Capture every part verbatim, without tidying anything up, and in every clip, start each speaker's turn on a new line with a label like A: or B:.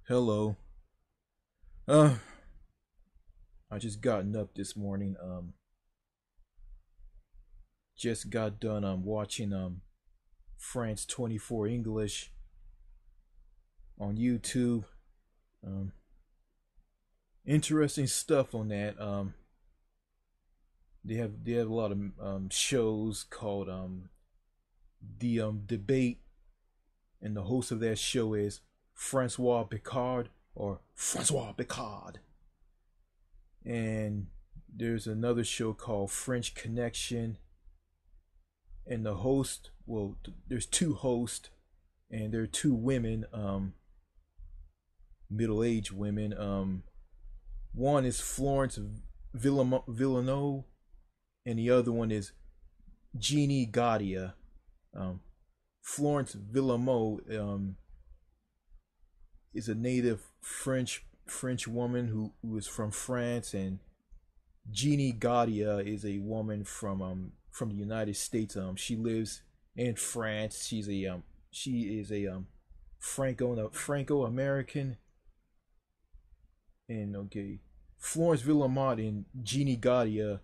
A: Hello. Uh, I just gotten up this morning. Um, just got done. Um, watching um France twenty-four English on YouTube. Um, Interesting stuff on that. Um, they have they have a lot of um shows called um the um debate, and the host of that show is Francois Picard or Francois Picard. And there's another show called French Connection, and the host, well, there's two hosts, and there are two women, um middle-aged women. Um one is Florence Villanelle, and the other one is Jeannie Gadia. um Florence Villanelle um is a native french french woman who, who is from France, and Jeannie Gadia is a woman from um from the United States. Um she lives in France. She's a um she is a um Franco Franco American. And okay, Florence Villamont and Jeannie Gadia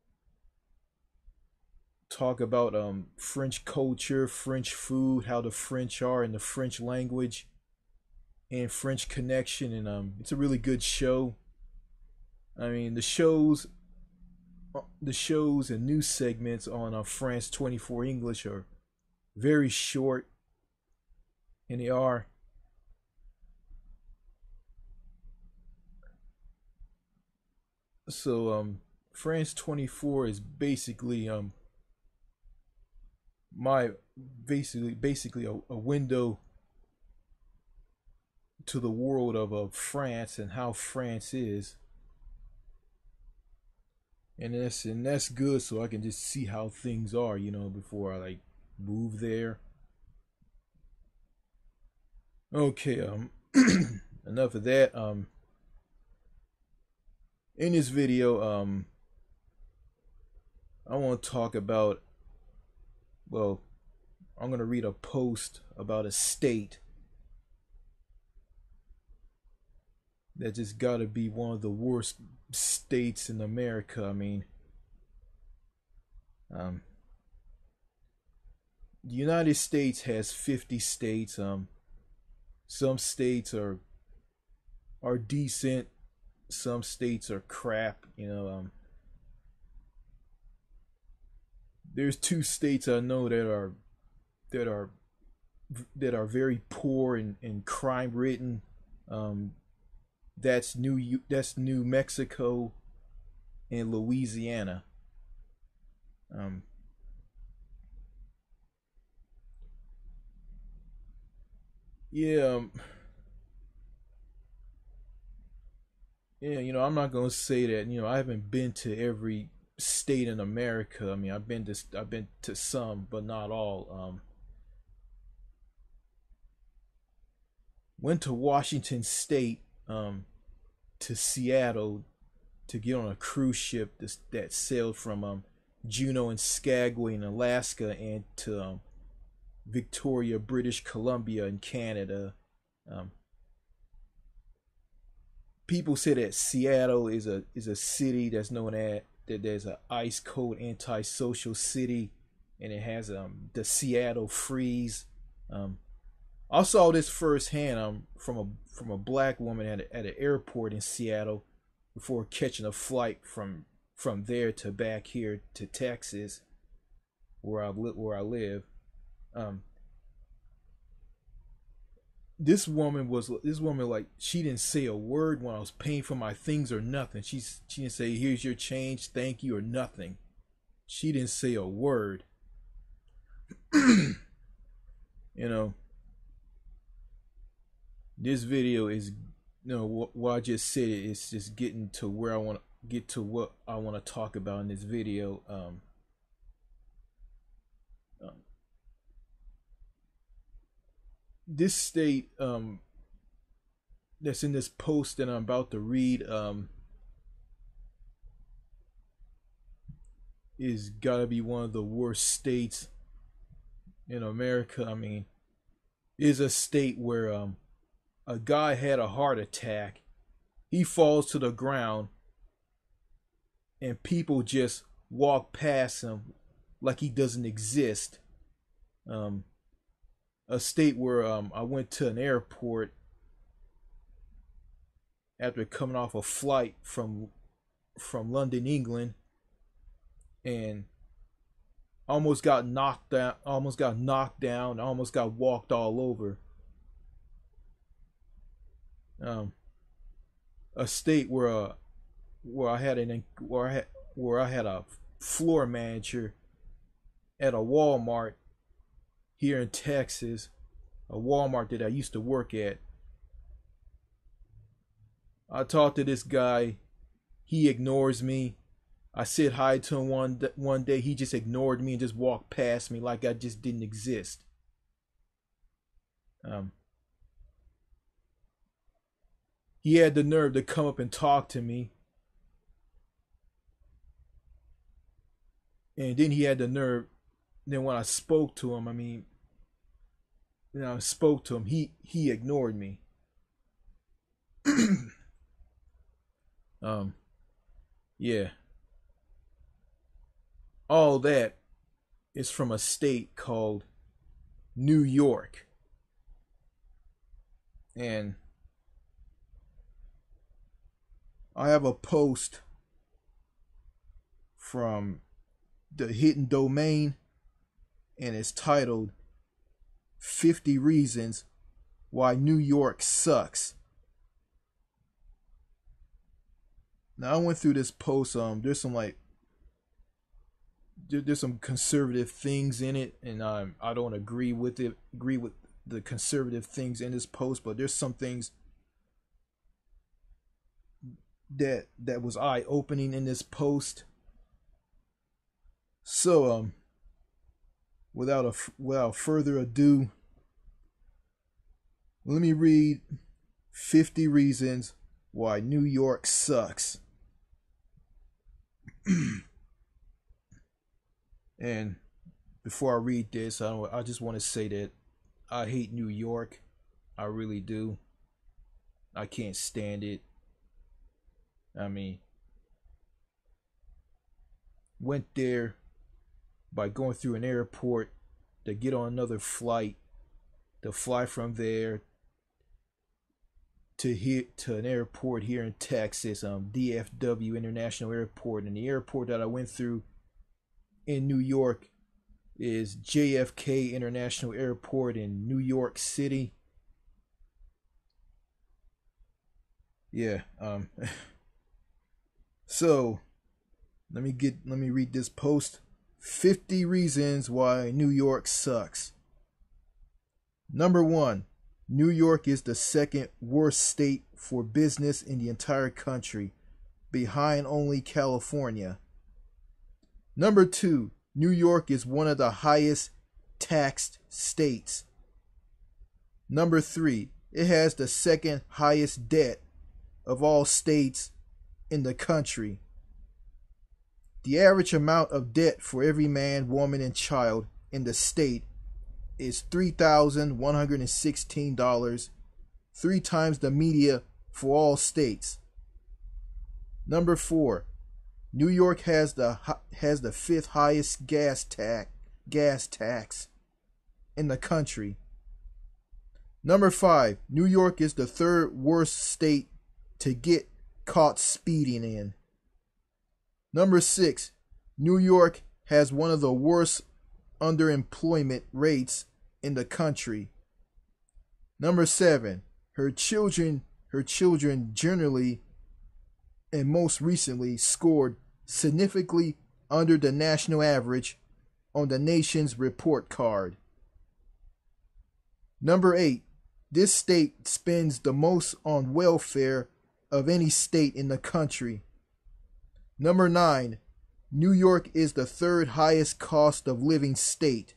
A: talk about um French culture, French food, how the French are, in the French language, and French Connection. And um it's a really good show. I mean, the shows the shows and news segments on uh, France twenty-four English are very short, and they are so um France twenty-four is basically um my basically basically a, a window to the world of, of France and how France is. And that's and that's good, so I can just see how things are, you know, before I like move there. Okay, um enough of that. Um in this video, um I want to talk about, well, I'm going to read a post about a state that just got to be one of the worst states in America. I mean, um the United States has fifty states. Um some states are are decent, some states are crap, you know. Um there's two states I know that are that are that are very poor and, and crime ridden. Um, that's New that's New Mexico and Louisiana. Um, yeah, um, yeah. You know, I'm not gonna say that. You know, I haven't been to every state in America. I mean, I've been to I've been to some, but not all. Um, went to Washington State, um, to Seattle to get on a cruise ship this, that sailed from um, Juneau and Skagway in Alaska and to um, Victoria, British Columbia in Canada. Um, People say that Seattle is a is a city that's known as that there's an ice cold antisocial city, and it has um the Seattle freeze. Um, I saw this firsthand um from a from a black woman at a, at an airport in Seattle before catching a flight from from there to back here to Texas, where I li- where I live. Um, this woman was this woman like she didn't say a word when I was paying for my things or nothing. She's she didn't say here's your change, thank you, or nothing. She didn't say a word. you know, this video is, you know, what, what I just said is just getting to where I want to get to what I want to talk about in this video. Um, um this state um that's in this post that I'm about to read um is gotta be one of the worst states in America. I mean, is a state where um a guy had a heart attack. He falls to the ground, and people just walk past him like he doesn't exist. Um, a state where um, I went to an airport after coming off a flight from from London, England, and almost got knocked down. Almost got knocked down. Almost got walked all over. Um, a state where uh, where I had an where I had where I had a floor manager at a Walmart here in Texas, a Walmart that I used to work at. I talked to this guy. He ignores me. I said hi to him one one day. He just ignored me and just walked past me like I just didn't exist. Um, he had the nerve to come up and talk to me. And then he had the nerve. Then when I spoke to him, I mean, you know, I spoke to him. He he ignored me. um, yeah. All that is from a state called New York. And I have a post from the hidden domain, and it's titled fifty Reasons Why New York Sucks. Now I went through this post. Um, there's some like there, there's some conservative things in it, and um, I don't agree with it. Agree with the conservative things in this post, but there's some things that that was eye-opening in this post. So um, without a without further ado, let me read fifty Reasons Why New York Sucks. And before I read this, I don't, I just want to say that I hate New York. I really do. I can't stand it. I mean, went there by going through an airport to get on another flight, to fly from there to here to an airport here in Texas, um, D F W International Airport, and the airport that I went through in New York is J F K International Airport in New York City. Yeah, um, so let me get let me read this post. fifty Reasons Why New York Sucks. Number one, New York is the second worst state for business in the entire country, behind only California. Number two, New York is one of the highest taxed states. Number three, it has the second highest debt of all states in the country. The average amount of debt for every man, woman, and child in the state is three thousand one hundred sixteen dollars, three times the media for all states. Number four, New York has the has the fifth highest gas tax gas tax in the country. Number five, New York is the third worst state to get caught speeding in. Number six, New York has one of the worst underemployment rates in the country. Number seven, her children her children generally and most recently scored significantly under the national average on the nation's report card. Number eight, this state spends the most on welfare of any state in the country. Number nine, New York is the third highest cost of living state.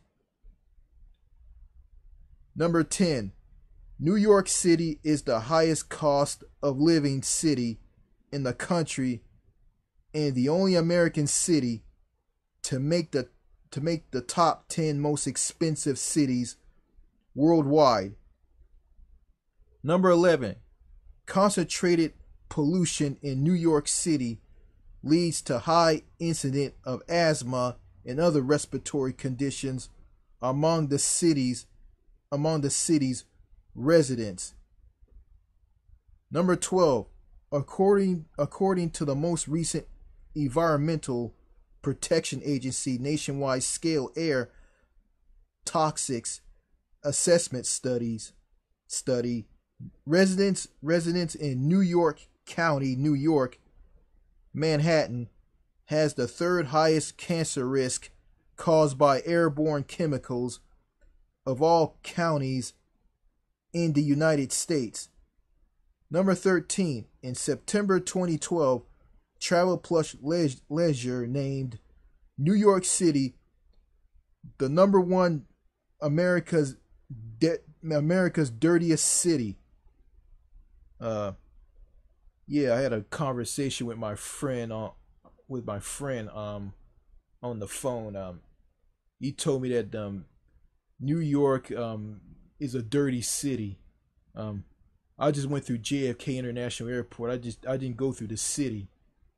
A: Number ten, New York City is the highest cost of living city in the country and the only American city to make the to make the top ten most expensive cities worldwide. Number eleven, concentrated pollution in New York City leads to high incident of asthma and other respiratory conditions among the city's among the city's residents. Number twelve, according according to the most recent Environmental Protection Agency nationwide scale air toxics assessment studies study, residents residents in New York County, New York, Manhattan, has the third highest cancer risk caused by airborne chemicals of all counties in the United States. Number thirteen, in September twenty twelve, Travel Plus Leisure named New York City the number one America's de- America's dirtiest city. Uh, yeah, I had a conversation with my friend on with my friend um on the phone. Um, he told me that um New York um is a dirty city. Um, I just went through J F K International Airport. I just I didn't go through the city.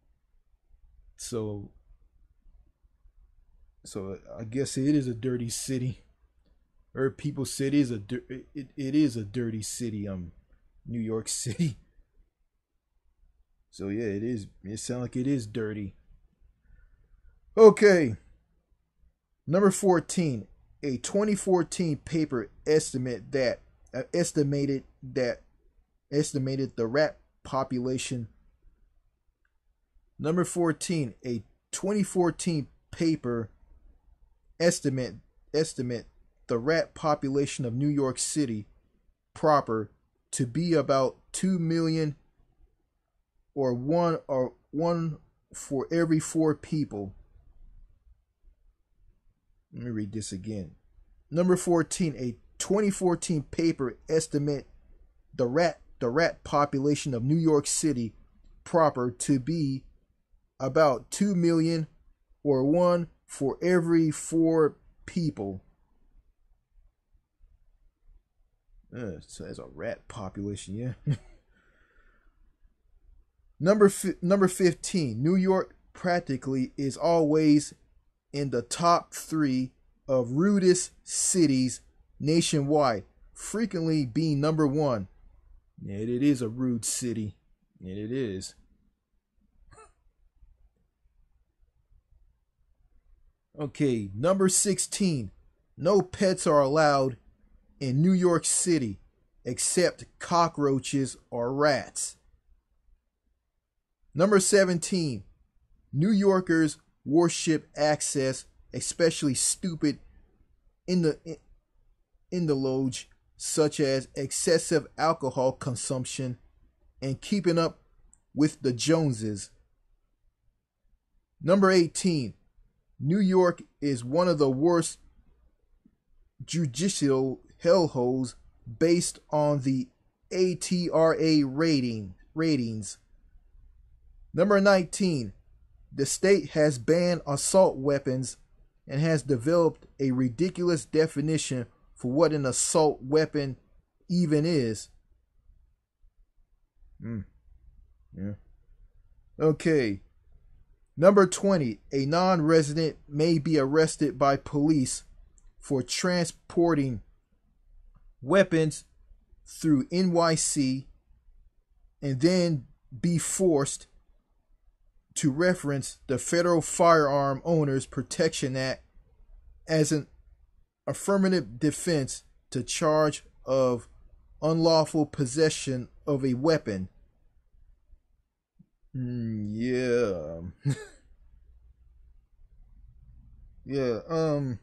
A: So so I guess it is a dirty city. Or people say it is a it, it is a dirty city. Um, New York City. So yeah, it is. It sounds like it is dirty. Okay. Number fourteen, a twenty fourteen paper estimate that uh, estimated that estimated the rat population. Number fourteen, a twenty fourteen paper estimate estimate the rat population of New York City proper to be about two million, or one or one for every four people. Let me read this again. Number fourteen, a twenty fourteen paper estimate the rat the rat population of New York City proper to be about two million, or one for every four people. Uh, so that's a rat population, yeah. number fi- number fifteen, New York practically is always in the top three of rudest cities nationwide, frequently being number one. Yeah, it is a rude city. Yeah, it is. Okay, number sixteen. No pets are allowed in New York City except cockroaches or rats. Number seventeen. New Yorkers worship access, especially stupid in the in the loge, such as excessive alcohol consumption and keeping up with the Joneses. Number eighteen. New York is one of the worst judicial hellholes based on the A T R A rating ratings. Number nineteen. The state has banned assault weapons and has developed a ridiculous definition for what an assault weapon even is. Mm. Yeah. Okay. Number twenty. A non-resident may be arrested by police for transporting weapons through N Y C and then be forced to reference the Federal Firearm Owners Protection Act as an affirmative defense to charge of unlawful possession of a weapon. Mm, yeah. yeah, um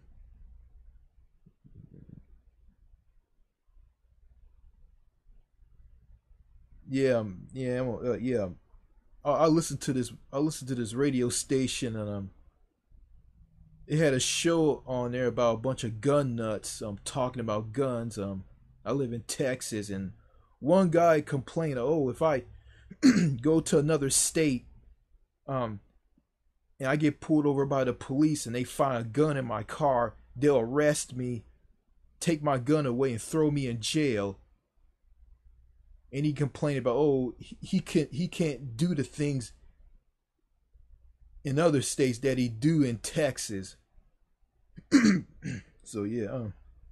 A: Yeah, um, yeah, uh, yeah. I, I listened to this. I listened to this radio station, and um, it had a show on there about a bunch of gun nuts. Um, talking about guns. Um, I live in Texas, and one guy complained, "Oh, if I go to another state, um, and I get pulled over by the police, and they find a gun in my car, they'll arrest me, take my gun away, and throw me in jail." and he complained about, oh, he, he can't he can't do the things in other states that he do in Texas. So yeah, um,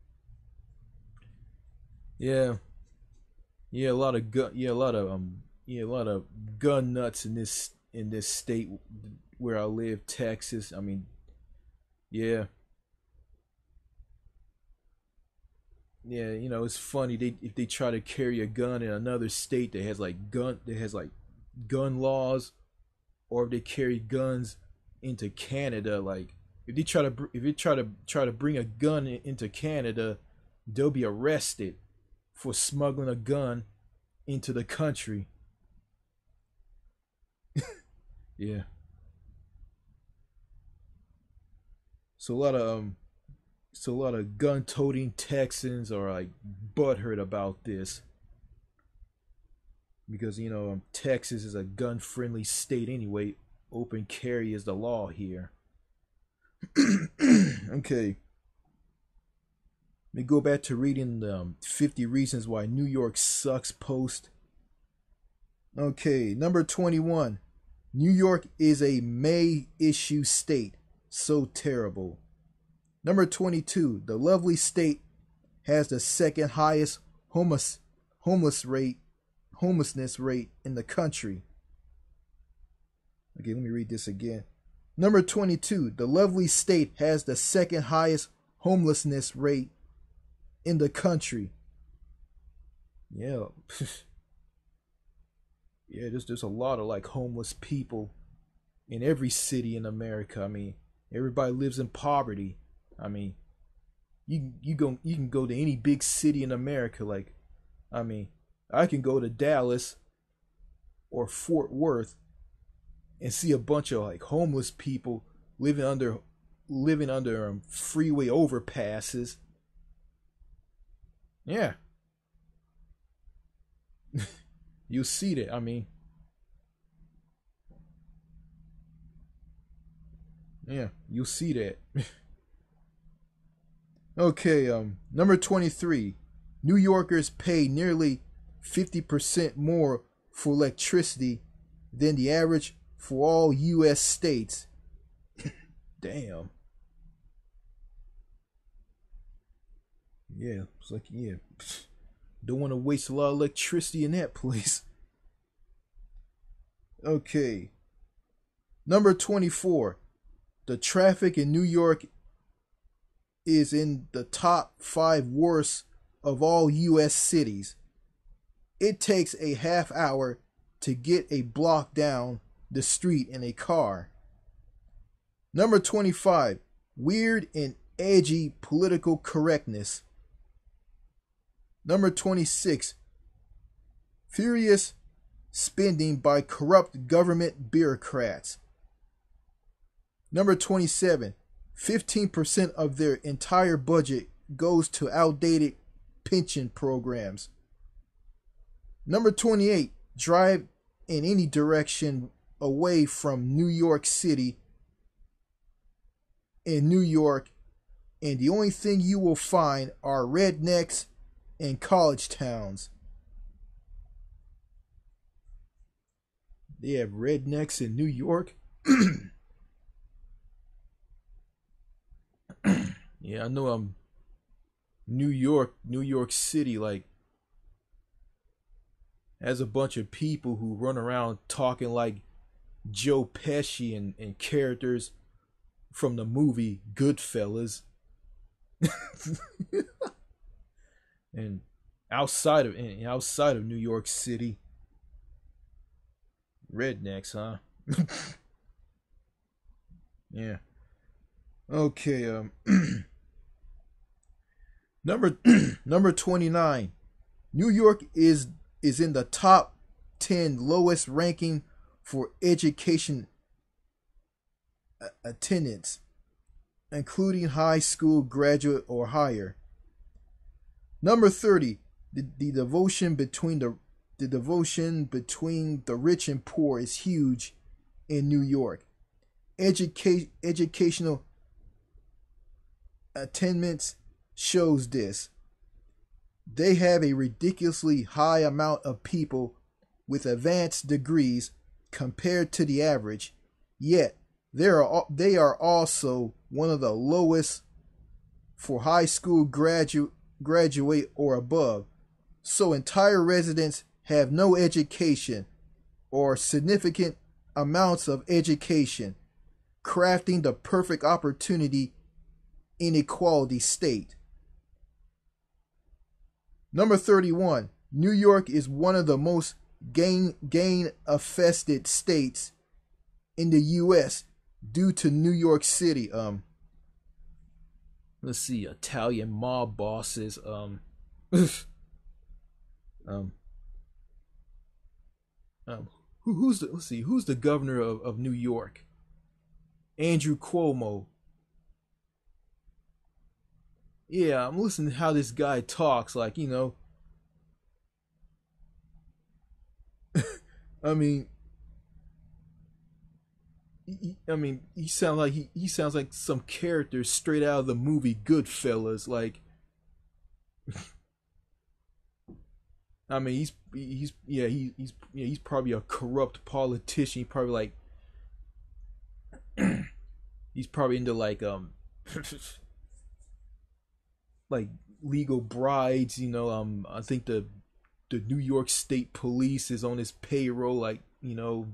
A: yeah, yeah, a lot of gun, yeah, a lot of um, yeah, a lot of gun nuts in this in this state where I live, Texas. I mean, yeah, yeah, you know, it's funny they if they try to carry a gun in another state that has like gun that has like gun laws, or if they carry guns into Canada, like if they try to if they try to try to bring a gun into Canada, they'll be arrested for smuggling a gun into the country. Yeah. So a lot of um so a lot of gun-toting Texans are like butthurt about this because you know um, Texas is a gun-friendly state anyway. Open carry is the law here. Okay. Let me go back to reading the um, fifty Reasons Why New York Sucks post. Okay, number twenty-one. New York is a May issue state. So terrible. Number twenty-two. The lovely state has the second highest homeless homeless rate homelessness rate in the country. Okay, let me read this again. Number twenty-two. The lovely state has the second highest homelessness rate in the country. Yeah. Yeah, there's there's a lot of like homeless people in every city in America. I mean, everybody lives in poverty. I mean, you you go you can go to any big city in America. Like, I mean, I can go to Dallas or Fort Worth and see a bunch of like homeless people living under living under um, freeway overpasses. Yeah. You'll see that. I mean, yeah, you'll see that. Okay, um, number twenty-three. New Yorkers pay nearly fifty percent more for electricity than the average for all U S states. Damn. Yeah, it's like, yeah. Don't want to waste a lot of electricity in that place. Okay. Number twenty-four. The traffic in New York is in the top five worst of all U S cities. It takes a half hour to get a block down the street in a car. Number twenty-five. Weird and edgy political correctness. Number twenty-six. Furious spending by corrupt government bureaucrats. Number twenty-seven. fifteen percent of their entire budget goes to outdated pension programs. Number twenty-eight. Drive in any direction away from New York City in New York, and the only thing you will find are rednecks and college towns. They have rednecks in New York. Yeah, I know. I'm New York, New York City, like has a bunch of people who run around talking like Joe Pesci and, and characters from the movie Goodfellas. And outside of and outside of New York City, rednecks, huh? Yeah. Okay. Um. number number twenty-nine. New York is is in the top ten lowest ranking for education attendance, including high school graduate or higher. Number thirty. The, the devotion between the the devotion between the rich and poor is huge in New York. Educate educational attendance shows this. They have a ridiculously high amount of people with advanced degrees compared to the average, yet they are, they are also one of the lowest for high school graduate, graduate or above. So entire residents have no education or significant amounts of education, crafting the perfect opportunity inequality state. Number thirty-one, New York is one of the most gang gang affested states in the U S due to New York City. Um, let's see, Italian mob bosses. Um, um, um, who, who's the? Let's see, who's the governor of, of New York? Andrew Cuomo. Yeah, I'm listening to how this guy talks. Like, you know, I mean, he, I mean, he sounds like he, he sounds like some character straight out of the movie Goodfellas. Like, I mean, he's he's yeah he, he's yeah he's probably a corrupt politician. He probably like he's probably into like um like legal brides. You know, um, I think the the New York State Police is on his payroll. Like, you know,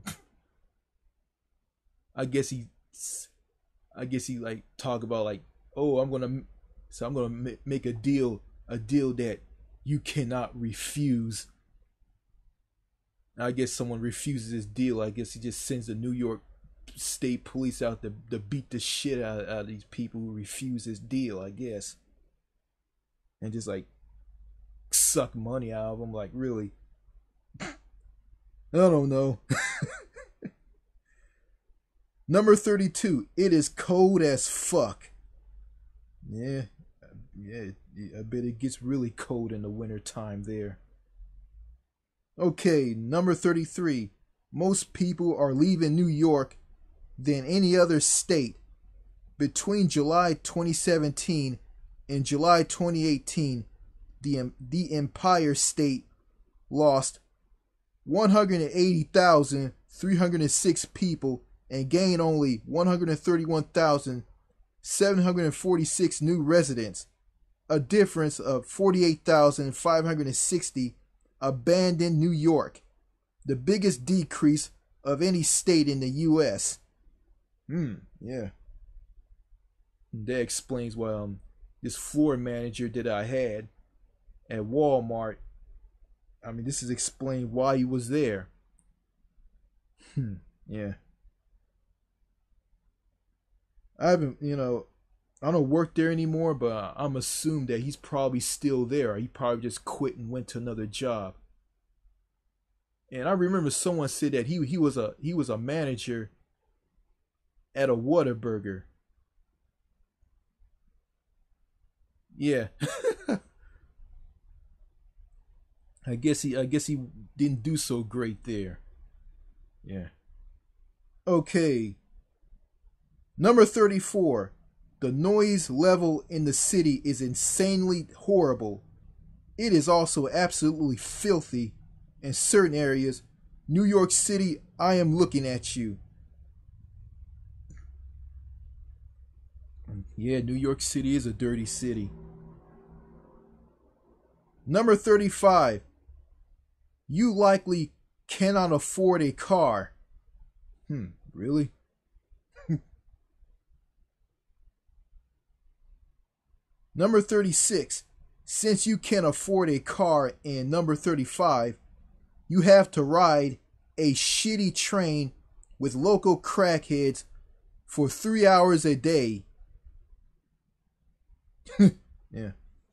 A: I guess he, I guess he like talk about like, oh, I'm gonna, so I'm gonna make a deal, a deal that you cannot refuse. I guess someone refuses his deal. I guess he just sends the New York State Police out to, to beat the shit out, out of these people who refuse his deal, I guess. And just like suck money out of them. Like, really? I don't know. Number thirty-two. It is cold as fuck. Yeah. Yeah. I bet it gets really cold in the winter time there. Okay, number thirty-three. Most people are leaving New York than any other state. Between July twenty seventeen and July twenty eighteen, the, the Empire State lost one hundred eighty thousand three hundred six people and gained only one hundred thirty-one thousand seven hundred forty-six new residents, a difference of forty-eight thousand five hundred sixty abandoned New York, the biggest decrease of any state in the U S. Hmm, yeah. That explains why um, this floor manager that I had at Walmart, I mean, this is explained why he was there. Hmm, yeah. I haven't, you know, I don't work there anymore, but I'm assumed that he's probably still there. He probably just quit and went to another job. And I remember someone said that he he was a he was a manager at a Whataburger. Yeah. I guess he I guess he didn't do so great there. Yeah. Okay. Number thirty-four. The noise level in the city is insanely horrible. It is also absolutely filthy in certain areas. New York City, I am looking at you. Yeah, New York City is a dirty city. Number thirty-five. You likely cannot afford a car. Hmm, really? Number thirty-six. Since you can't afford a car, and number thirty-five, you have to ride a shitty train with local crackheads for three hours a day. Yeah.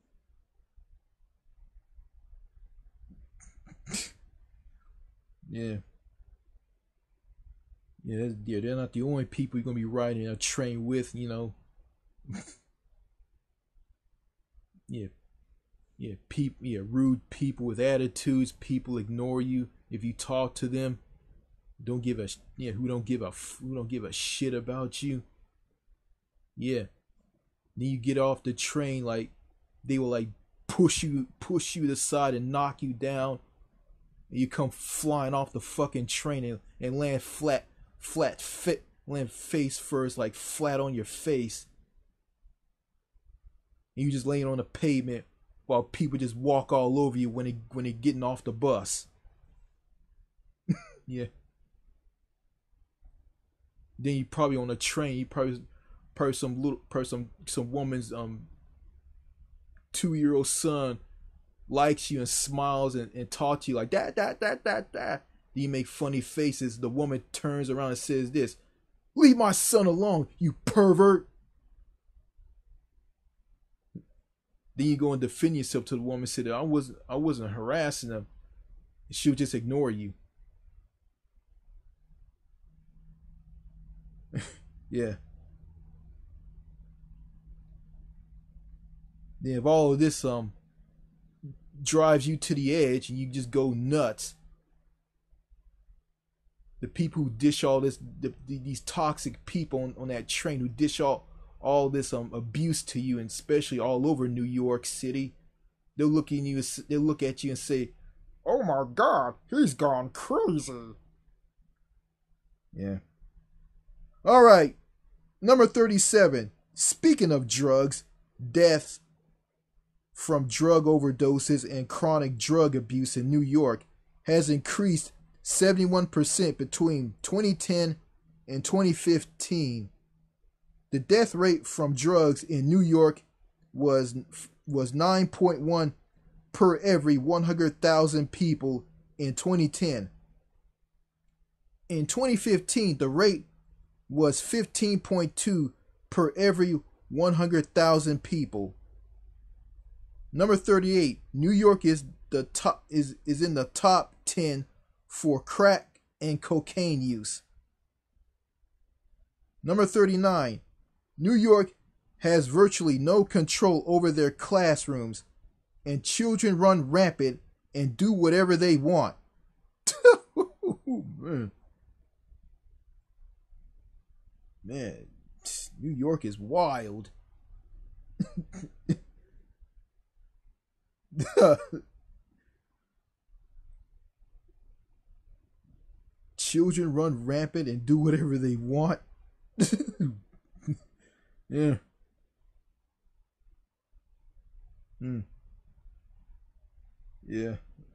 A: Yeah. Yeah, yeah, they're not the only people you're gonna be riding a train with, you know. Yeah. Yeah, people, yeah, rude people with attitudes. People ignore you if you talk to them. Don't give a yeah, who don't give a who don't give a shit about you. Yeah. Then you get off the train, like they will like push you push you to the side and knock you down. And you come flying off the fucking train and, and land flat, flat fit, land face first, like flat on your face. And you just laying on the pavement while people just walk all over you when they when they getting off the bus. Yeah. Then you probably on a train. You probably probably some little person, some, some woman's um two year old son likes you and smiles and, and talks to you like that, that, that, that, that. Then you make funny faces. The woman turns around and says this: "Leave my son alone, you pervert." Then you go and defend yourself to the woman, say that I wasn't I wasn't harassing them. She'll just ignore you. Yeah. Then if all of this um drives you to the edge and you just go nuts, the people who dish all this, the, the, these toxic people on, on that train who dish all all this um abuse to you, and especially all over New York City, they'll look at you they'll look at you and say, "Oh my God, he's gone crazy." Yeah. All right. Number thirty-seven. Speaking of drugs, deaths from drug overdoses and chronic drug abuse in New York has increased seventy-one percent between twenty ten and twenty fifteen. The death rate from drugs in New York was was nine point one per every one hundred thousand people in twenty ten. In twenty fifteen, the rate was fifteen point two per every one hundred thousand people. Number thirty-eight, New York is the top is, is in the top ten for crack and cocaine use. Number thirty-nine, New York has virtually no control over their classrooms, and children run rampant and do whatever they want. Man. Man, New York is wild. Children run rampant and do whatever they want. Yeah. Mm. Yeah.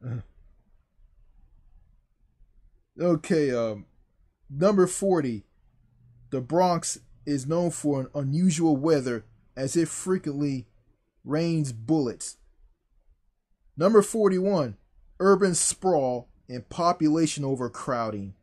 A: Okay, um number forty. The Bronx is known for an unusual weather, as it frequently rains bullets. Number forty-one. Urban sprawl and population overcrowding.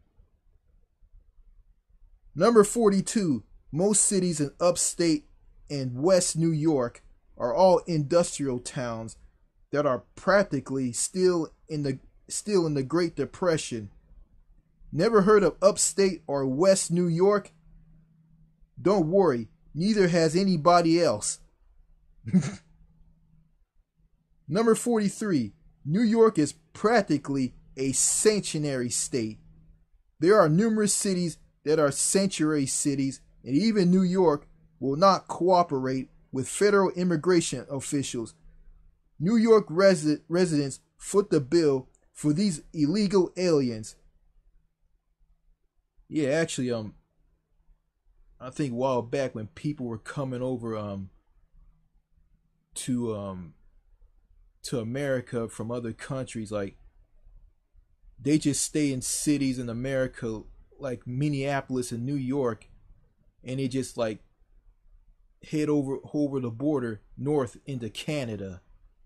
A: Number forty-two. Most cities in upstate and West New York are all industrial towns that are practically still in the still in the Great Depression. Never heard of upstate or West New York? Don't worry, neither has anybody else. Number forty-three. New York is practically a sanctuary state. There are numerous cities that are sanctuary cities, and even New York will not cooperate with federal immigration officials. New York resi- residents foot the bill for these illegal aliens. Yeah, actually, um, I think a while back when people were coming over um to um to America from other countries, like they just stay in cities in America like Minneapolis and New York, and they just like head over over the border north into Canada.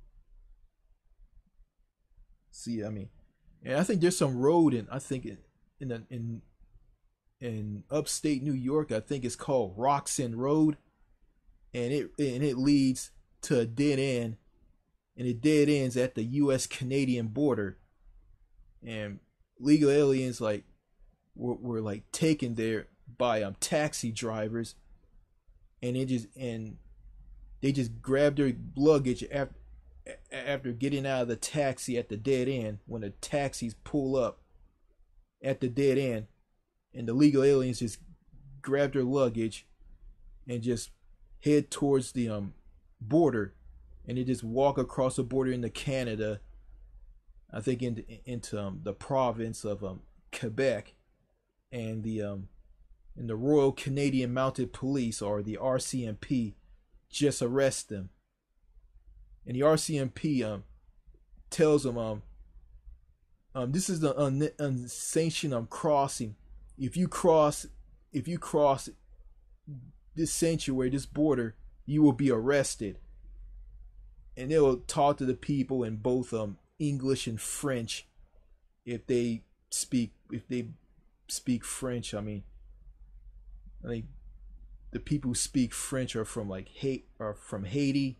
A: See, I mean, and I think there's some road in I think in in the, in in upstate New York, I think it's called Roxon Road, and it and it leads to a dead end, and it dead ends at the U S Canadian border, and legal aliens like were, were like taken there by um taxi drivers, and they just and they just grabbed their luggage after after getting out of the taxi at the dead end. When the taxis pull up at the dead end, and the legal aliens just grab their luggage and just head towards the um border, and they just walk across the border into Canada. I think into into um, the province of um, Quebec, and the um, and the Royal Canadian Mounted Police, or the R C M P, just arrest them. And the R C M P um tells them um um this is the un- unsanctioned um crossing. If you cross if you cross this sanctuary, this border, you will be arrested. And they will talk to the people in both um English and French, if they speak if they speak French. I mean, I think the people who speak French are from like hate are from Haiti.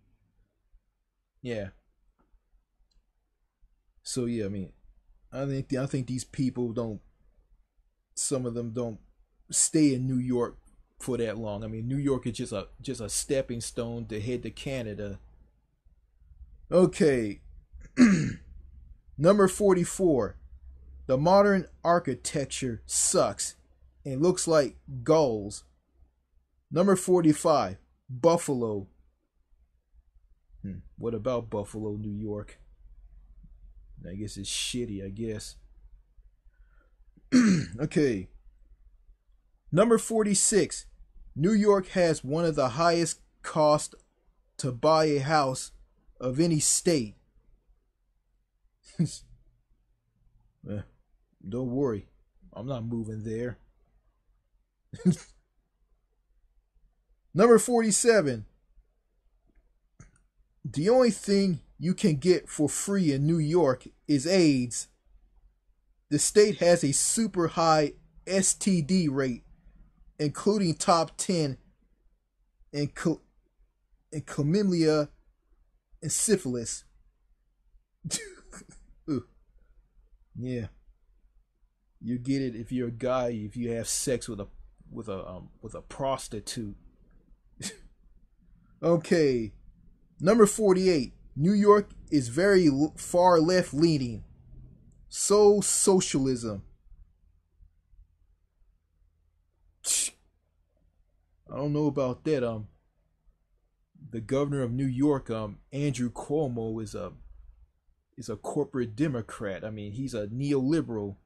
A: Yeah. So yeah, I mean, I think I think these people don't. Some of them don't stay in New York for that long. I mean, New York is just a just a stepping stone to head to Canada. Okay. Number forty-four. The modern architecture sucks and looks like gulls. Number forty-five. Buffalo. Hmm. What about Buffalo, New York? I guess it's shitty, I guess. Okay. Number forty-six. New York has one of the highest cost to buy a house of any state. Eh, don't worry, I'm not moving there. Number forty-seven. The only thing you can get for free in New York is AIDS. The state has a super high S T D rate, including top ten in, chol- in chlamydia and syphilis. Yeah, you get it if you're a guy, if you have sex with a with a um, with a prostitute. Okay, number forty-eight. New York is very far left leaning. So socialism. I don't know about that. Um, the governor of New York, um, Andrew Cuomo, is a is a corporate Democrat. I mean, he's a neoliberal.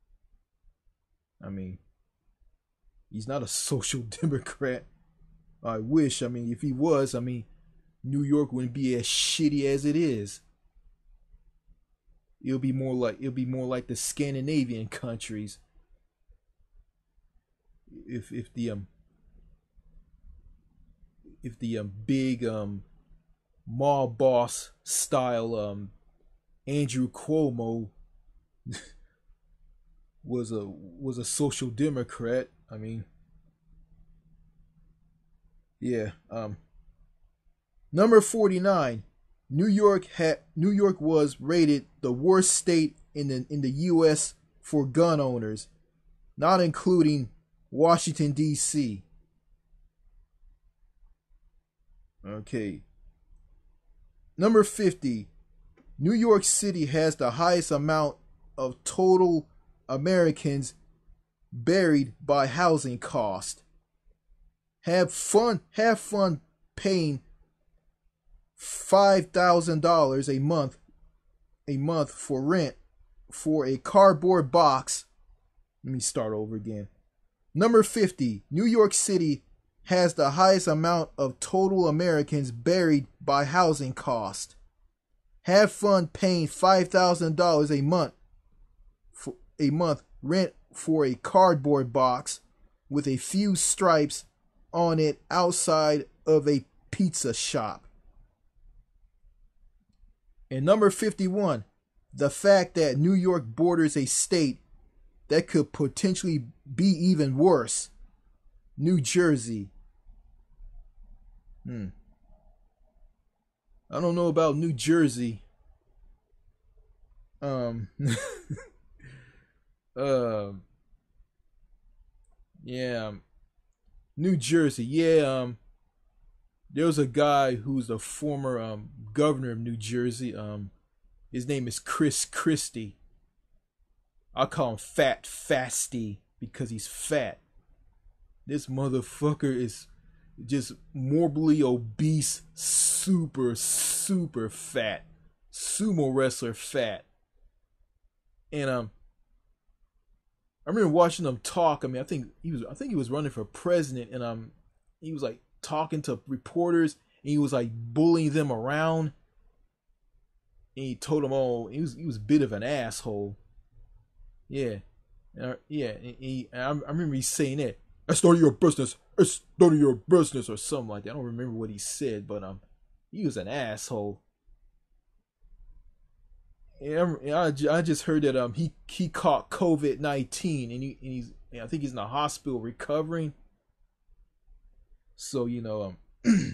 A: I mean, he's not a social democrat. I wish. I mean, if he was, I mean, New York wouldn't be as shitty as it is. It'll be more like it'll be more like the Scandinavian countries. If if the um if the um big um mob boss style um Andrew Cuomo was a was a social democrat. I mean, yeah. Um, number forty-nine. New York had New York was rated the worst state in the in the U S for gun owners, not including Washington D C. Okay. Number fifty. New York City has the highest amount of total Americans buried by housing cost. Have fun have fun paying five thousand dollars a month a month for rent for a cardboard box. Let me start over again. Number fifty. New York City has the highest amount of total Americans buried by housing cost. Have fun paying five thousand dollars a month for a month rent for a cardboard box with a few stripes on it outside of a pizza shop. And number fifty-one, the fact that New York borders a state that could potentially be even worse, New Jersey. Hmm. I don't know about New Jersey. Um. uh. Yeah. New Jersey. Yeah. Um. There was a guy who's the former um governor of New Jersey. Um. His name is Chris Christie. I'll call him Fat Fasty because he's fat. This motherfucker is just morbidly obese, super super fat sumo wrestler fat. And um I remember watching him talk. I mean, I think he was I think he was running for president, and um he was like talking to reporters, and he was like bullying them around. And he told them all he was he was a bit of an asshole. Yeah. Uh, yeah, and he, and I, I remember he saying that. It's none of your business. It's none of your business, or something like that. I don't remember what he said, but um, he was an asshole. And I, I just heard that um he he caught COVID nineteen, and he and he's and I think he's in the hospital recovering. So you know um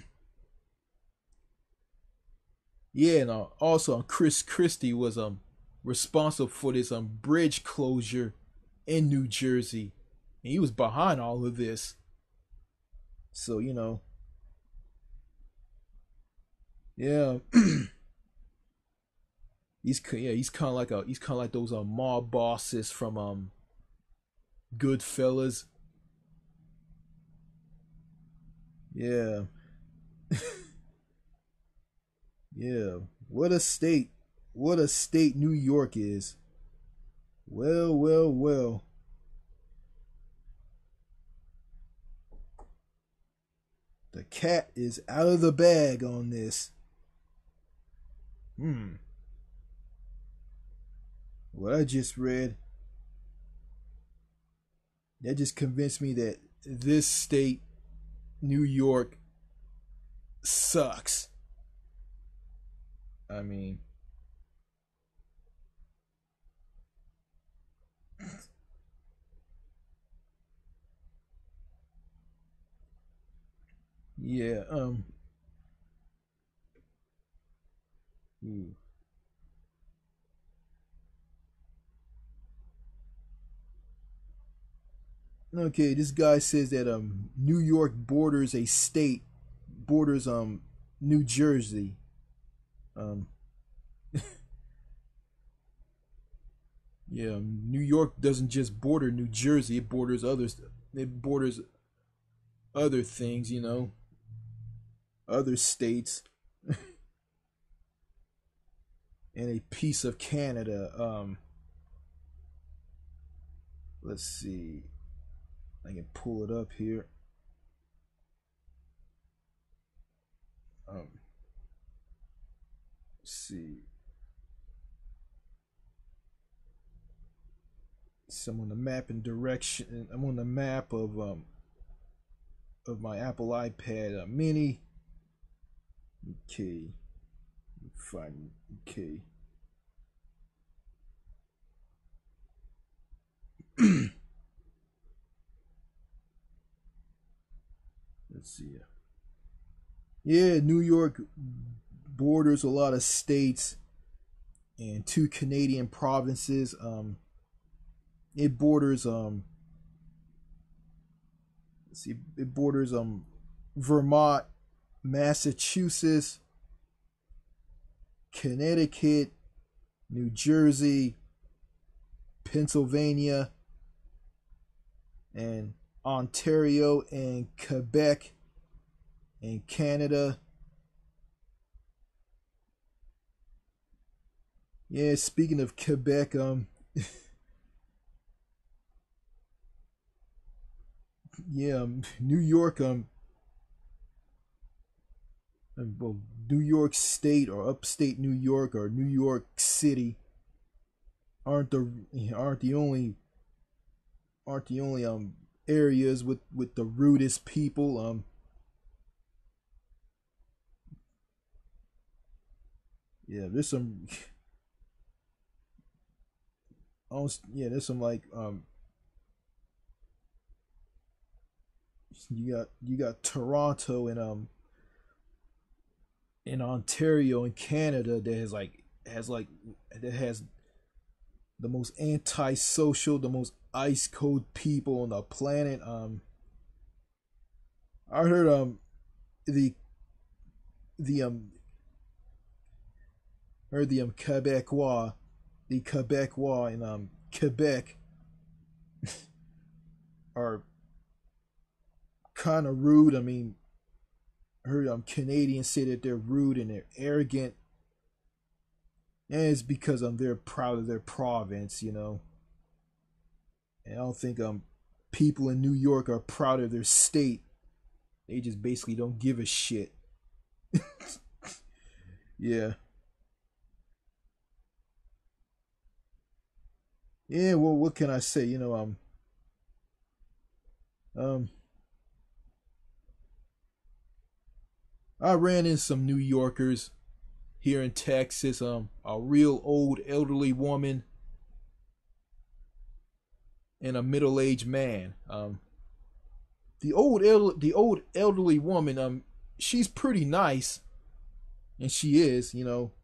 A: yeah, and uh, also um, Chris Christie was um responsible for this um bridge closure in New Jersey, and he was behind all of this. So you know, yeah, he's yeah he's kind of like a he's kind of like those um mob bosses from um Goodfellas. Yeah, yeah. What a state! What a state New York is. Well, well, well. The cat is out of the bag on this. Hmm. What I just read, that just convinced me that this state, New York, sucks. I mean, yeah. Um. Ooh. Okay, this guy says that um New York borders a state, borders um New Jersey. Um. Yeah, New York doesn't just border New Jersey; it borders others. It borders other things, you know, other states, and a piece of Canada. Um, let's see, I can pull it up here. Um, let's see, so I'm on the map and direction. I'm on the map of um of my Apple iPad uh, Mini. Okay, fine. Okay. Let's see. Yeah, New York borders a lot of states and two Canadian provinces. Um, it borders um, let's see, it borders um, Vermont, Massachusetts, Connecticut, New Jersey, Pennsylvania, and Ontario and Quebec and Canada. Yeah, speaking of Quebec, um, yeah, um, New York, um, um, well, New York State or upstate New York or New York City aren't the aren't the only aren't the only um areas with with the rudest people. Um, yeah, there's some. Yeah, there's some like um you got you got Toronto and um in Ontario in Canada that has like has like that has the most antisocial, the most ice cold people on the planet. Um, I heard um the the um heard the um Quebecois, the Quebecois in um Quebec are kind of rude. I mean, heard um Canadians say that they're rude and they're arrogant, and it's because um they're proud of their province, you know. And I don't think um people in New York are proud of their state. They just basically don't give a shit. Yeah. Yeah, well, what can I say? You know, um, um, I ran in some New Yorkers here in Texas. Um, a real old elderly woman and a middle-aged man. Um, the old elder, the old elderly woman. Um, she's pretty nice, and she is. You know,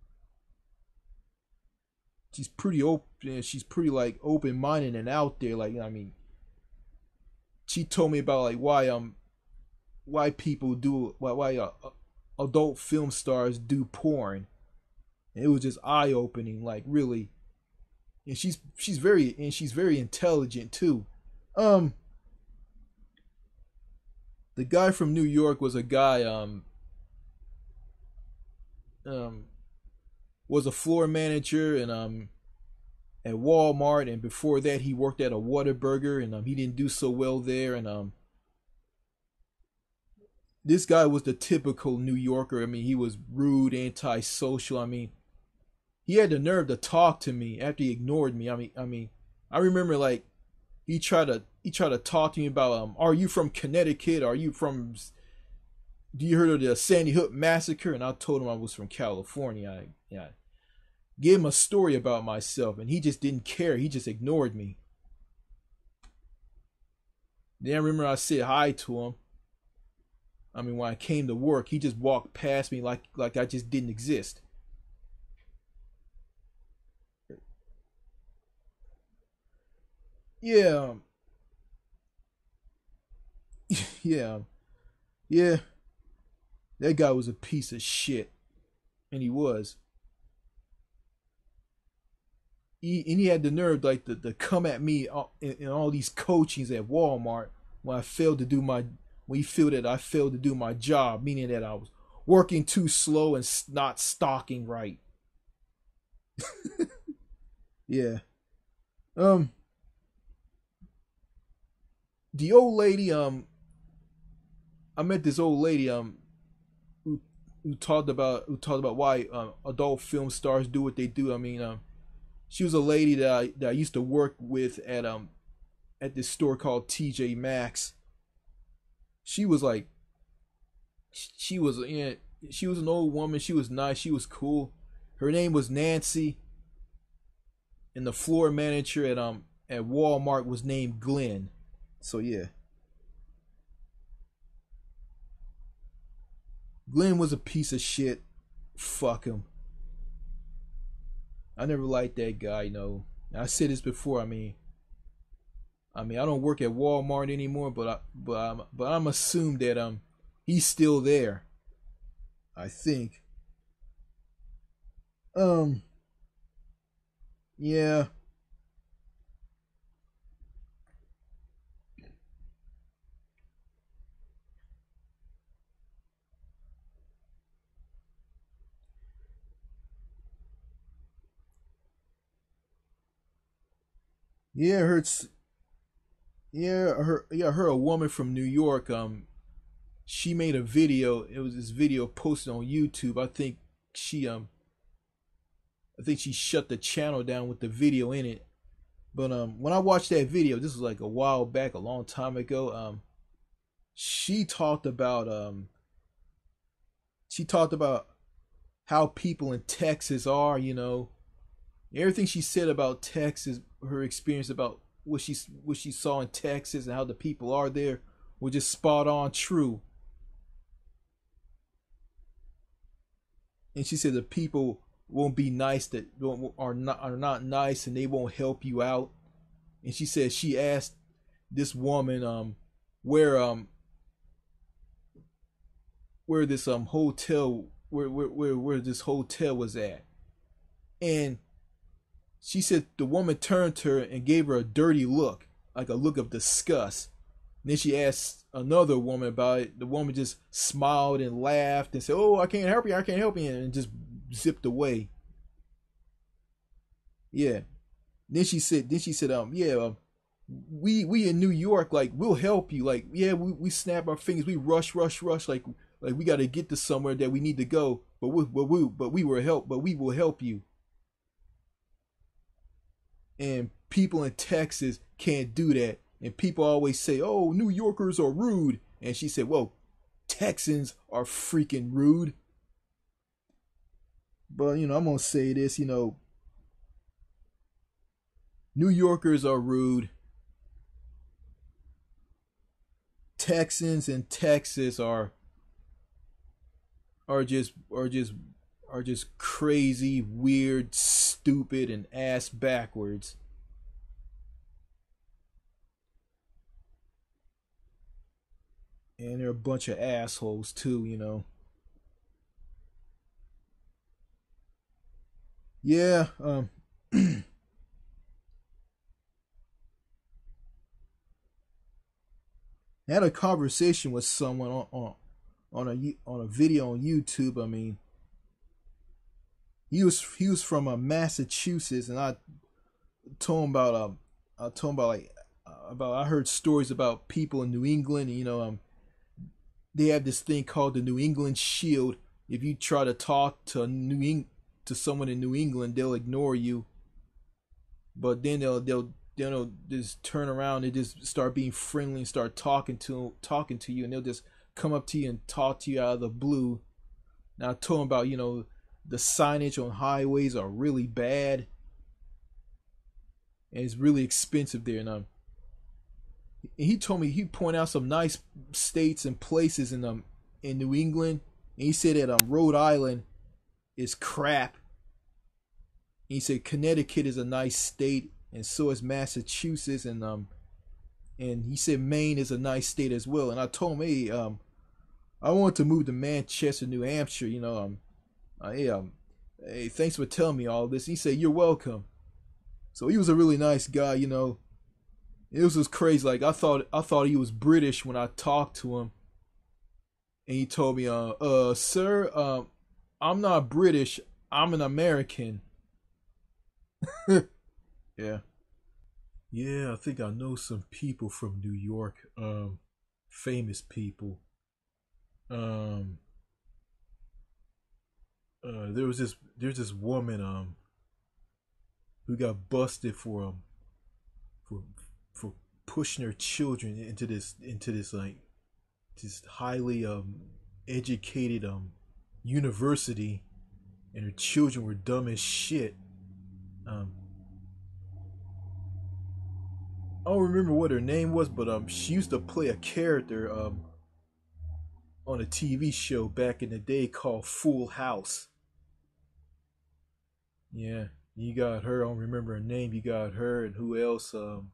A: she's pretty open. She's pretty like open-minded and out there. Like, I mean, she told me about like why um why people do why why uh, adult film stars do porn. And it was just eye opening, like really. And she's she's very and she's very intelligent too. Um, the guy from New York was a guy um um was a floor manager and um at Walmart, and before that he worked at a Whataburger, and um he didn't do so well there, and um this guy was the typical New Yorker. I mean, he was rude, antisocial. I mean, he had the nerve to talk to me after he ignored me. I mean, I mean, I remember like he tried to he tried to talk to me about um, are you from Connecticut? Are you from? Do you heard of the Sandy Hook massacre? And I told him I was from California. I yeah, gave him a story about myself, and he just didn't care. He just ignored me. Then I remember I said hi to him. I mean, when I came to work, he just walked past me like like I just didn't exist. Yeah, yeah, yeah. That guy was a piece of shit, and he was. He and he had the nerve like to, to come at me in, in all these coachings at Walmart when I failed to do my when he feel that I failed to do my job, meaning that I was working too slow and not stocking right. Yeah. Um. The old lady. Um. I met this old lady. Um. Who, who talked about who talked about why um, adult film stars do what they do. I mean, um, she was a lady that I, that I used to work with at um at this store called T J Maxx. She was like, she was yeah, she was an old woman. She was nice. She was cool. Her name was Nancy, and the floor manager at um at Walmart was named Glenn. So yeah, Glenn was a piece of shit. Fuck him. I never liked that guy. You know, I said this before. I mean, I mean, I don't work at Walmart anymore, but I, but I'm, but I'm assumed that um he's still there. I think. Um. Yeah. Yeah. Her. Yeah. Her. Yeah. Her. A woman from New York. Um. She made a video. It was this video posted on YouTube. I think she um. I think she shut the channel down with the video in it. But um, when I watched that video, this was like a while back, a long time ago. Um, she talked about um, she talked about how people in Texas are. You know, everything she said about Texas, her experience about what she what she saw in Texas and how the people are there, were just spot on true. And she said the people won't be nice, that are not are not nice, and they won't help you out. And she said she asked this woman um where um where this um hotel where where where, where this hotel was at. And she said the woman turned to her and gave her a dirty look, like a look of disgust. And then she asked another woman about it. The woman just smiled and laughed and said, "Oh, I can't help you. I can't help you," and just zipped away. Yeah. Then she said, then she said, um, yeah, um, we we in New York, like we'll help you. Like, yeah, we, we snap our fingers, we rush, rush, rush, like like we got to get to somewhere that we need to go. But we, but we, but we will help. But we will help you. And people in Texas can't do that. And people always say, "Oh, New Yorkers are rude." And she said, "Well, Texans are freaking rude." But you know, I'm gonna say this. You know, New Yorkers are rude. Texans in Texas are are just are just are just crazy, weird, stupid, and ass backwards. And they're a bunch of assholes too, you know. Yeah, um I had a conversation with someone on, on on a on a video on YouTube. I mean, he was he was from uh, Massachusetts, and I told him about um I told him about like uh, about I heard stories about people in New England. You know, um, they have this thing called the New England Shield. If you try to talk to New Eng- to someone in New England, they'll ignore you. But then they'll they'll they'll just turn around and just start being friendly and start talking to talking to you, and they'll just come up to you and talk to you out of the blue. Now I told him about, you know, the signage on highways are really bad, and it's really expensive there. And um, he told me he pointed out some nice states and places in um in New England, and he said that um Rhode Island is crap. And he said Connecticut is a nice state, and so is Massachusetts, and um and he said Maine is a nice state as well. And I told him, hey, um, I want to move to Manchester, New Hampshire. You know, um, uh, hey, um, hey, thanks for telling me all this. He said, you're welcome. So he was a really nice guy. You know, it was just crazy. Like I thought, I thought he was British when I talked to him, and he told me, uh, uh, sir, um, I'm not British. I'm an American. Yeah. Yeah, I think I know some people from New York, um, famous people. Um, uh, there was this there's this woman um who got busted for um for for pushing her children into this into this like this highly um educated um university, and her children were dumb as shit. Um, I don't remember what her name was, but um, she used to play a character um on a T V show back in the day called Full House. Yeah, you got her. I don't remember her name. You got her, and who else? Um,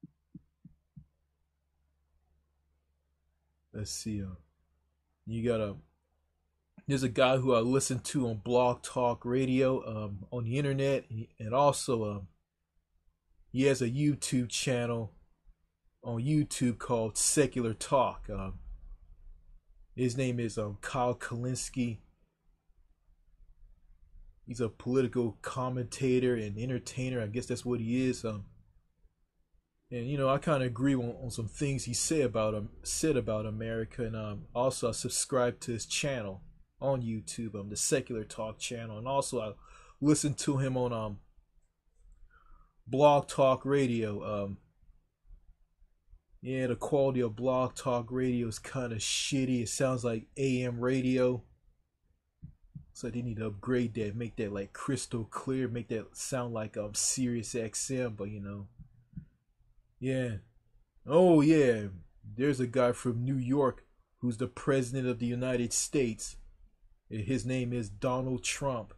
A: let's see. Uh, you got a. There's a guy who I listen to on Blog Talk Radio, um, on the internet, and also um, he has a YouTube channel on YouTube called Secular Talk. Um, his name is um, Kyle Kalinske. He's a political commentator and entertainer. I guess that's what he is. Um, and you know, I kind of agree on, on some things he said about him, said about America, and um, also I subscribe to his channel on YouTube, um, the Secular Talk channel, and also I listen to him on um Blog Talk Radio. Um, yeah, the quality of Blog Talk Radio is kind of shitty. It sounds like A M radio. So they need to upgrade that, make that like crystal clear, make that sound like um Sirius X M. But you know, yeah. Oh yeah, there's a guy from New York who's the president of the United States. His name is Donald Trump.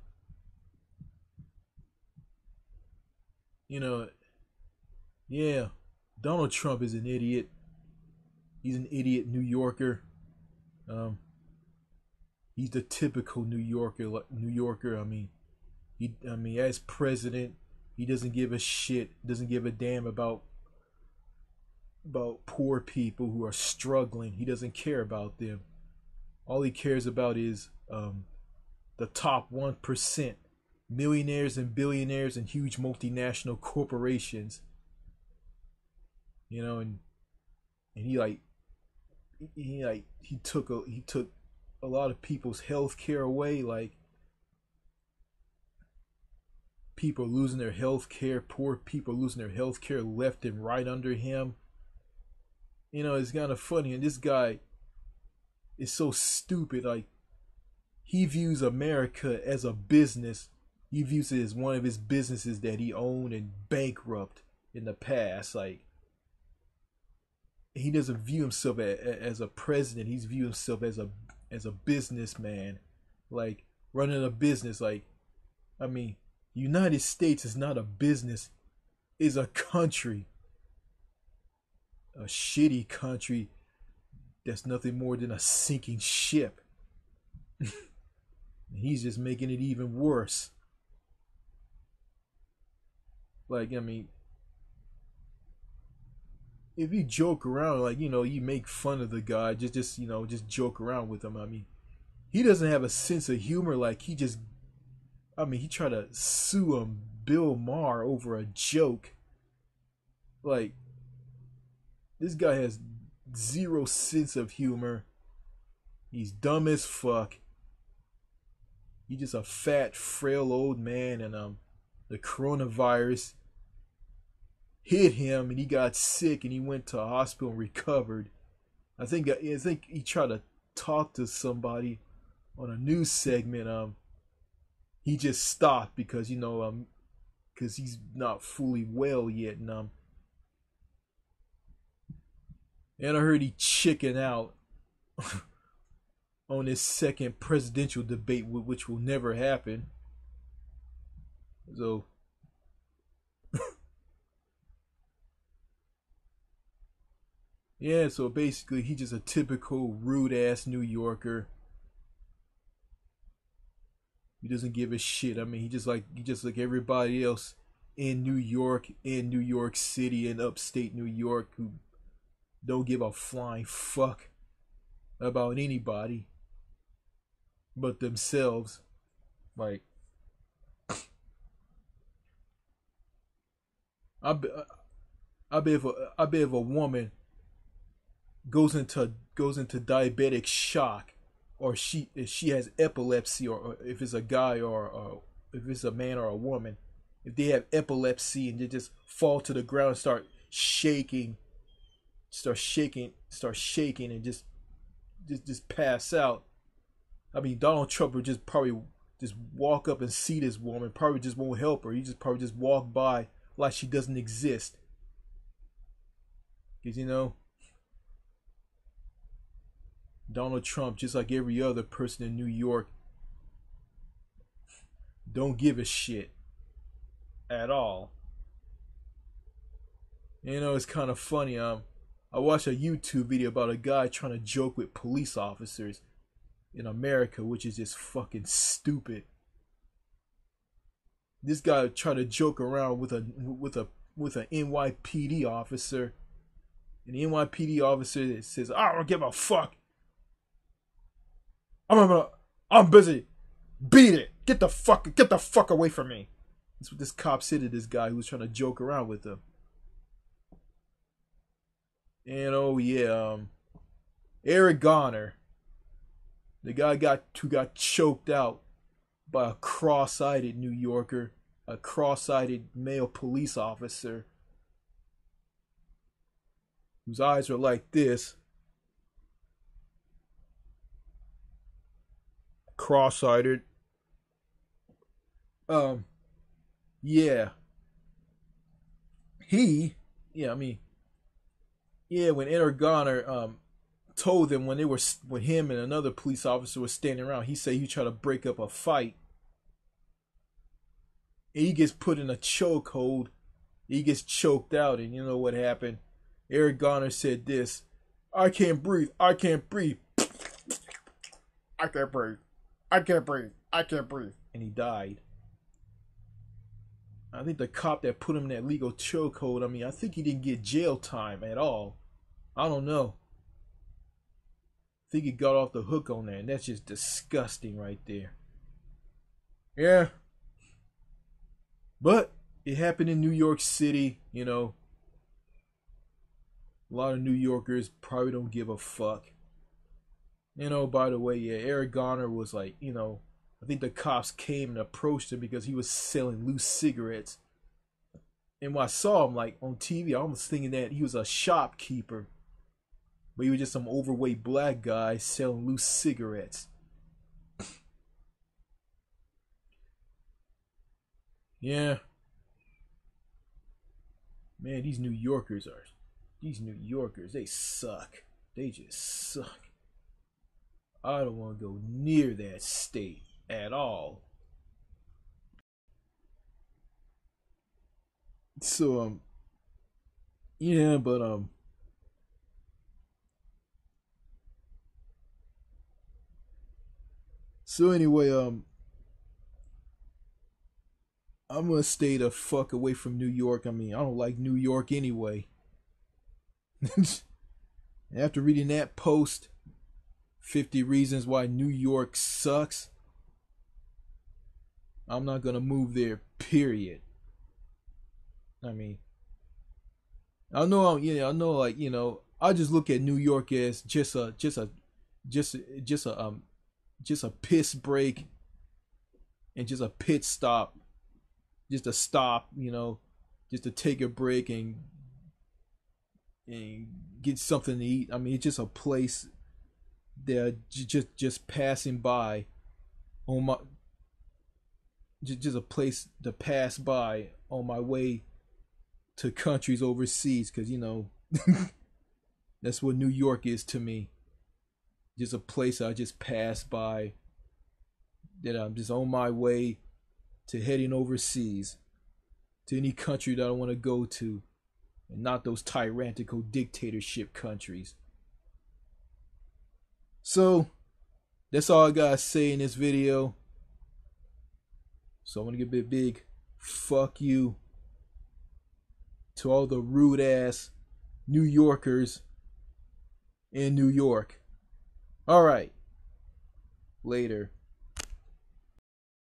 A: You know, yeah, Donald Trump is an idiot. He's an idiot New Yorker. Um, he's the typical New Yorker. New Yorker. I mean, he. I mean, as president, he doesn't give a shit. Doesn't give a damn about about poor people who are struggling. He doesn't care about them. All he cares about is um, the top one percent, millionaires and billionaires and huge multinational corporations. You know, and and he like he like he took a he took a lot of people's health care away. Like, people losing their health care, poor people losing their health care left and right under him. You know, it's kind of funny. And this guy is so stupid. Like, he views America as a business. He views it as one of his businesses that he owned and bankrupt in the past. Like, he doesn't view himself as a president. He's viewed himself as a as a businessman, like running a business. Like, I mean, United States is not a business; it's a country, a shitty country that's nothing more than a sinking ship. He's just making it even worse. Like, I mean, if you joke around, like, you know, you make fun of the guy, just, just, you know, just joke around with him. I mean, he doesn't have a sense of humor. Like, he just, I mean, he tried to sue him, Bill Maher, over a joke. Like, this guy has zero sense of humor. He's dumb as fuck. He's just a fat, frail old man, and um, the coronavirus hit him, and he got sick, and he went to a hospital and recovered. I think I think he tried to talk to somebody on a news segment. Um, he just stopped because, you know, um, because he's not fully well yet, and um, and I heard he chickened out on this second presidential debate, which will never happen. So, yeah, so basically, he's just a typical rude ass New Yorker. He doesn't give a shit. I mean, he just like he just like everybody else in New York, in New York City, in upstate New York, who don't give a flying fuck about anybody but themselves. Like, I bet, I bet if a, I bet if a woman goes into goes into diabetic shock, or she if she has epilepsy, or, or if it's a guy, or, or if it's a man or a woman, if they have epilepsy and they just fall to the ground and start shaking, start shaking, start shaking, and just just just pass out. I mean, Donald Trump would just probably just walk up and see this woman, probably just won't help her. He just probably just walk by like she doesn't exist. Because, you know, Donald Trump, just like every other person in New York, don't give a shit at all. You know, it's kind of funny. Um, I watched a YouTube video about a guy trying to joke with police officers in America, which is just fucking stupid. This guy tried to joke around with a with a with an N Y P D officer, and the N Y P D officer says, "I don't give a fuck. I'm gonna, I'm busy. Beat it. Get the fuck, get the fuck away from me." That's what this cop said to this guy who was trying to joke around with him. And oh yeah, um, Eric Garner, the guy got who got choked out by a cross-eyed New Yorker, a cross-eyed male police officer whose eyes are like this, cross-eyed. Um, yeah, he, yeah, I mean, yeah, when Eric Garner um told them when they were when him and another police officer was standing around, he said he tried to break up a fight. And he gets put in a chokehold. He gets choked out, and you know what happened? Eric Garner said this: "I can't breathe. I can't breathe. I can't breathe. I can't breathe. I can't breathe." And he died. I think the cop that put him in that legal chokehold, I mean, I think he didn't get jail time at all. I don't know. I think he got off the hook on that, and that's just disgusting right there. Yeah. But it happened in New York City, you know. A lot of New Yorkers probably don't give a fuck. You know, by the way, yeah, Eric Garner was like, you know, I think the cops came and approached him because he was selling loose cigarettes. And when I saw him, like, on T V, I was thinking that he was a shopkeeper. But he was just some overweight black guy selling loose cigarettes. Yeah. Man, these New Yorkers are... These New Yorkers, they suck. They just suck. I don't want to go near that state at all. So, um... Yeah, but, um... So anyway, um... I'm gonna stay the fuck away from New York. I mean, I don't like New York anyway. After reading that post, fifty reasons why New York sucks, I'm not gonna move there, period. I mean, I know, yeah, I know, like, you know, I just look at New York as just a, just a, just, just a, um, just a piss break and just a pit stop, just a stop, you know, just to take a break and and get something to eat. I mean, it's just a place that just just passing by on my just, just a place to pass by on my way to countries overseas, because you know that's what New York is to me. Just a place I just pass by, that I'm just on my way to heading overseas to any country that I want to go to, and not those tyrannical dictatorship countries. So that's all I gotta say in this video. So I want to give a big, big fuck you to all the rude ass New Yorkers in New York. All right, later.